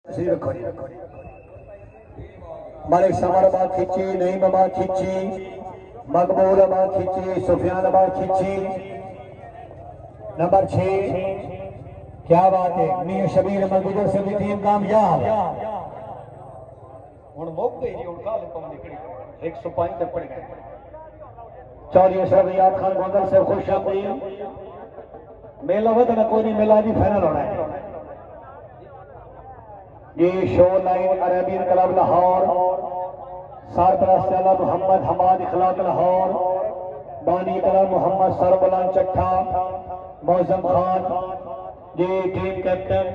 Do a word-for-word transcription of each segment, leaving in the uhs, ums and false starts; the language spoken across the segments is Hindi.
मलिक समर बात खींची, नईम बात खींची, मकबूल बात खींची, सुफियान बात खींची। नंबर छह, क्या बात है, मियां शबीर मकबूल से भी टीम कामयाब। एक सौ पांच तक पड़ गए। चौधरी अशरफ याद खान गोंदल से खुश आमदीद। मेला वध में कोई नहीं, मेला जी फाइनल होना है। ये show line Arabian club Lahore, सरपरस्त आला मोहम्मद हमाद इखलाक लाहौर, बानी क्लब मोहम्मद सरबलान चट्ठा, मौजम खान, ये टीम कैप्टन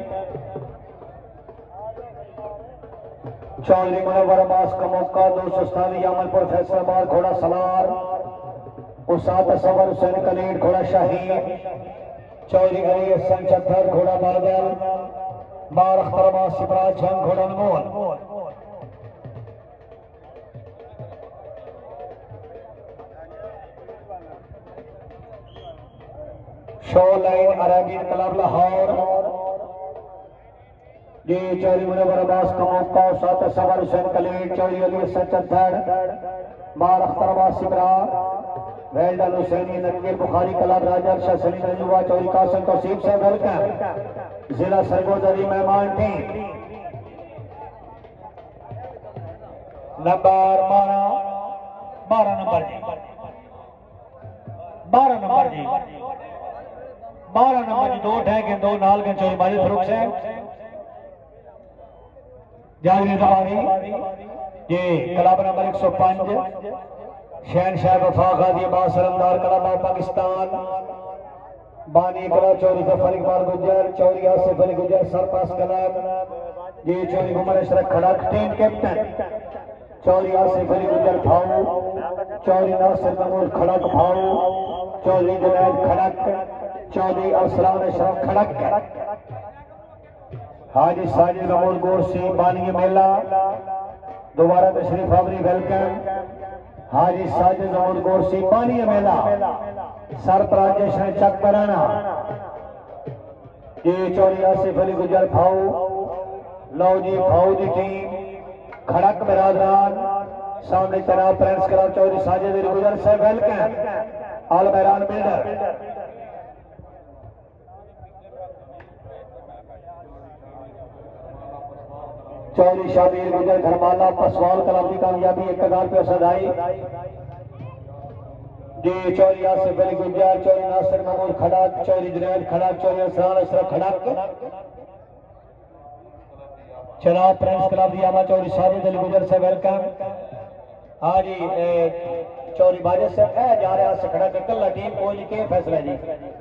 चौधरी मुनव्वर अब्बास का मौका। दो सौ सतावी अमलपुर फैसलाबाद घोड़ा सलार, उसात सवर हुसैन कलीड घोड़ा शाहीन, चौधरी अली हसन चट्ठर घोड़ा बादल, बार अख्तर सिपराज जंग घोड़ा अनमोल। Show line Arabian club Lahore, ये चौधरी मुनव्वर अब्बास का मौका। सात सवर हुसैन कलीड, चौधरी अली हसन चट्ठर, बार अख्तर सिपराज, वेल्डन हुसैनी नकीर बुखारी क्लब राजा शाह सलीम युवा, चौधरी कासिम तौसीफ से वेलकम। जिला सरगोजरी मेहमान टीम नंबर बारह, बारह नंबर जी, बारह नंबर जी, बारह नंबर जी, दो ठहके दो नाल के चौधरी माजिद फरूक से जागरी दबानी। ये क्लब नंबर एक सौ पांच शहनशाह वफा गाजी बासरमदार क्लब पाकिस्तान, बानी क्लब चौधरी जफर इकबाल गुज्जर, चौधरी आसिफ अली गुज्जर सरपास क्लब, ये चौधरी उमर अशरफ खड़क टीम कैप्टन, चौधरी आसिफ अली गुज्जर भाऊ, चौधरी नासिर महमूद खड़क भाऊ, चौधरी जुनैद खड़क, चौधरी अरसलान अशरफ खड़क, हाजी साजिद महमूद गोरसी बानी मेला दोबारा तशरीफ आवरी वेलकम। हाजी साजिद महमूद गोरसी बानी मेला सरपराज जश्न चक कराना, ये चौधरी आसिफ अली गुजर भाऊ, लो जी भाऊ की टीम खड़क बिरादरान सामने जनाब प्रिंस क्लब चौधरी साजिद अली गुजर से वेलकम। आल मैदान बिल्डर चौधरी शाबीर गुजर घरमाला पसवाल क्लब की कामयाबी एक हजार रुपया सदाई। जी चौधरी आसिफ अली गुज्जर, चौधरी नासिर महमूद खड़क, चौधरी जुनैद खड़क, चौधरी अरसलान अशरफ खड़क, जनाब प्रिंस क्लब दियामा चौधरी साजिद अली गुजर से वेलकम। हाँ जी चौधरी बाजिद से ए जा रहा से खड़क कल्ला टीम कोई के फैसला जी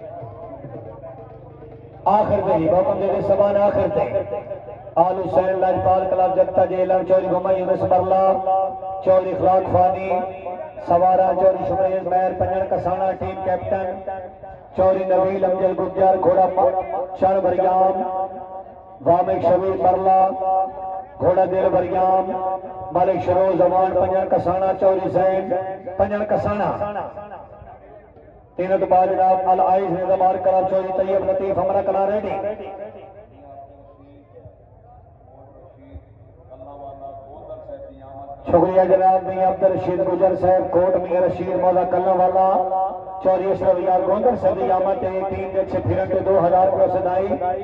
आखिर से जी बाबा मेरे समान आखिर से आल हुसैन लाजपाल क्लब जत्ता जेलम, चौधरी गुमा यूनुस मरला, चौधरी इखलाक फानी सवारा, चौधरी शुमैर मैर पंजन कसाना टीम कैप्टन, चौधरी नबील अमजद गुज्जर घोड़ा चढ़ बरियाम, वामिक शबीर मरला घोड़ा दिल बरियाम, मालिक शरोज जवान पंजन कसाना, चौधरी जैन पंजन कसाना। तीनों तो बाद जनाब अल आइज निजामार क्लब चौधरी तैयब लतीफ हमरा कला रेडी। शुक्रिया जनाब मियां अब्दुल रशीद गुजर साहब कोट, मियां रशीद मौला कल्ला वाला, चौधरी अशरफ यार गोंदल से आमद टीम के अच्छे फिरन के दो हजार रुपये सदाई।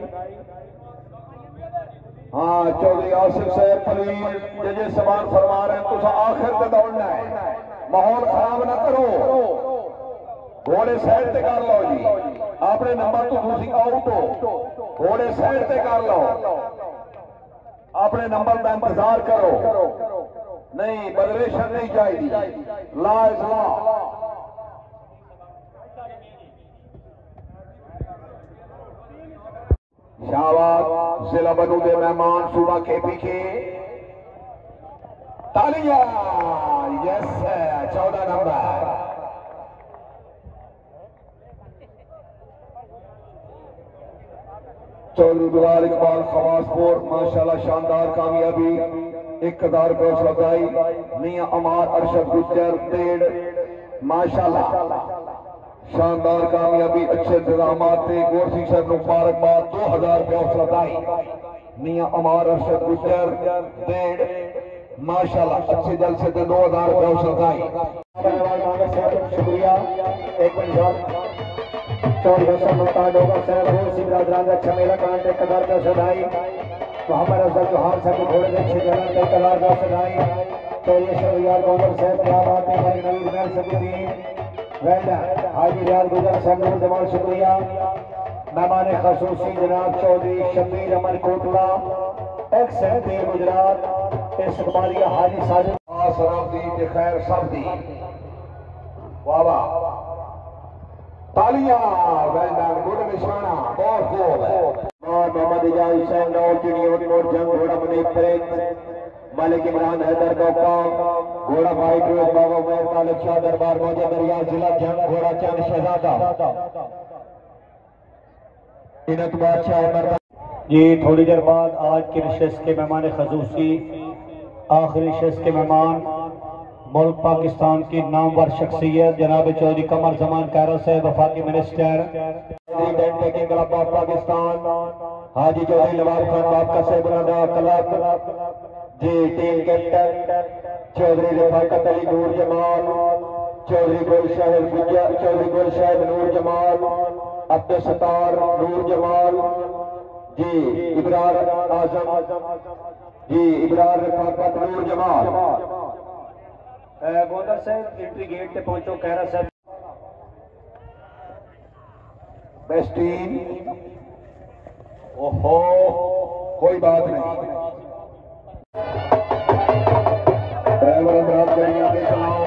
हाँ चौधरी आसिफ साहब पलीन जजे सवाल फरमा रहे हैं तुम आखिर तक दौड़ना है, माहौल खराब ना करो, घोड़े साइड से कर लो जी, अपने नंबर तो दूसरी आउट हो, घोड़े साइड से कर लो, अपने नंबर का इंतजार करो, नहीं बदरेशन नहीं चाहिए, ला इस्ला। शाबाश जिला बनू के मेहमान सूबा केपी के तालियां, यस चौदह नंबर चौधरी बिलाल इकबाल खवासपुर माशाल्लाह शानदार कामयाबी एक हजार रुपये सदाई। मियां अमार अरशद गुज्जर डेढ़ माशाल्लाह शानदार कामयाबी अच्छे इंतजाम गोरसी साहब मुबारकबाद दो हजार रुपया सदाई। मियां अमार अरशद गुजर डेढ़ माशाल्लाह अच्छे जलसे से दो हजार रुपये शुक्रिया। एक मिनट चौदह मुल्तान होगा अच्छा मेला कांट एक हजार का सदाई मोहम्मद अफजल जोहार साहब घोड़े में छह हजार एक हजार का सदाई चौदह शहरियार गौरव साहब क्या बात है भाई नवीद मैन सकुद्दीन वेल्डन हाजी रियाज गुजर साहब नूर जमाल शुक्रिया। मेहमान खसूसी जनाब चौधरी शबीर अमन कोटला एक सहते गुजरात इस्तेमालिया हाजी साजिद सराफी के खैर सब दी वाह वाह तालियां वेल्डन गुड निशाना बहुत खूब है। और मोहम्मद इजाज हुसैन नौ जूनियर नोट जंग घोड़ा मुनीब प्रेम मलिक इमरान हैदर गौका घोड़ा भाई फिरोज बाबा मेहर तालिब शाह दरबार मौजा दरिया जिला जंग घोड़ा चंद शहजादा इनत बादशाह जी। थोड़ी देर बाद आज की नशस्त के मेहमान खसूसी आखिरी नशस्त के मेहमान मुल्क पाकिस्तान की नामवर शख्सियत जनाब चौधरी कमर जमान कैरो साहब वफाकी मिनिस्टर पाकिस्तान हाजी चौधरी नवाब खान बाप का साहब जी टीम कैप्टन चौधरी रफाकत अली नूर जमाल चौधरी गुलशहर चौधरी गुलशहर नूर जमाल अब्दुल सत्तार नूर जमाल जी इबरार आजम जी इबरार रफाकत नूर जमाल गोदर साहब एंट्री गेट पे पहुंचो कैरा साहब बेस्ट टीम ओहो कोई बात नहीं ड्राइवर अंदर गाड़ी आगे चलाओ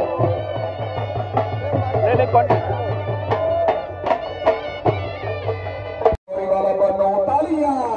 ले ले कौन कोई वाला बनो तालियां